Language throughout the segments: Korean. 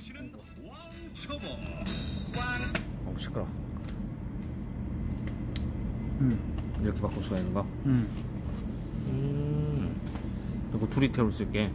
시끄러. 이렇게 바꿀 수가 있는 거. 그리고 둘이 태울 수 있게.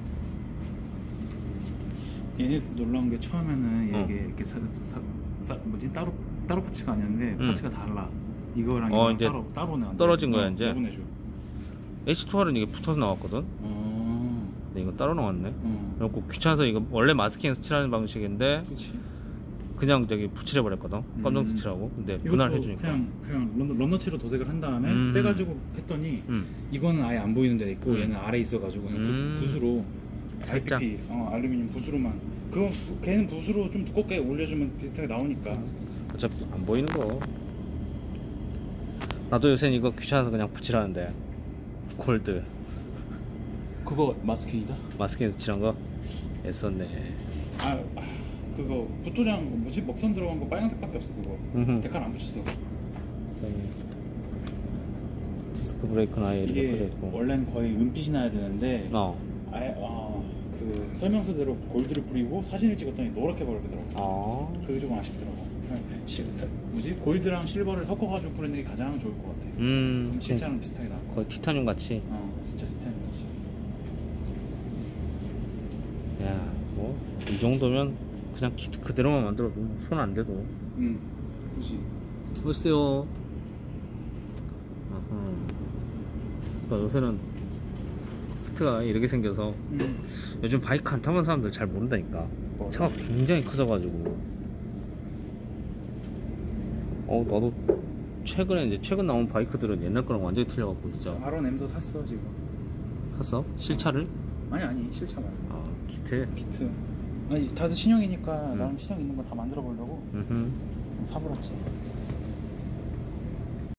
얘네 놀라운 게 처음에는 이게 이렇게 뭐지 따로 파츠가 아니었는데 파츠가 달라. 이거랑 이거랑 이제 따로 내. 떨어진 거야 이제. 내보내줘. H2R은 이게 붙어서 나왔거든. 근데 이거 따로 나왔네. 그래갖고 귀찮아서 이거 원래 마스킹 스칠하는 방식인데 그치. 그냥 저기 붙이려 버렸거든. 검정 스칠하고. 근데 분할해 주니까 그냥 럼너치로 도색을 한 다음에 떼가지고 했더니 이거는 아예 안 보이는 데 있고 얘는 아래 있어가지고 그냥 붓으로 살짝. IPP 알루미늄 붓으로만. 그건 걔는 붓으로 좀 두껍게 올려주면 비슷하게 나오니까. 어차피 안 보이는 거. 나도 요새는 이거 귀찮아서 그냥 붙이라는데. 골드 그거 마스킹이다? 마스킹 스칠한 거 애썼네. 그거 붓도장 뭐지? 먹선 들어간 거 빨간색밖에 없어. 그거 데칼 안 붙였어. 디스크 브레이크는 아예 이렇게 이게 있고. 원래는 거의 은빛이 나야 되는데 아예 그 설명서대로 골드를 뿌리고 사진을 찍었더니 노랗게 버리더라고. 그게 좀 아쉽더라고. 뭐지? 골드랑 실버를 섞어가지고 뿌리는 게 가장 좋을 것 같아. 그럼 실제랑 비슷하게 나올 거야. 거의 티타늄 같이. 진짜 티타늄 같이. 야, 뭐 이 정도면 그냥 키트 그대로만 만들어도 손 안 대도. 그렇지. 수고했어요. 그러니까 요새는 키트가 이렇게 생겨서 요즘 바이크 안 타본 사람들 잘 모른다니까. 차가 굉장히 커져가지고. 나도 최근 나온 바이크들은 옛날 거랑 완전히 틀려갖고 진짜. R1M도 샀어 지금. 샀어? 실차를? 아니 실차 말고. 키트. 아니 다들 신형이니까 나름 신형 있는 거 다 만들어 보려고 사버렸지.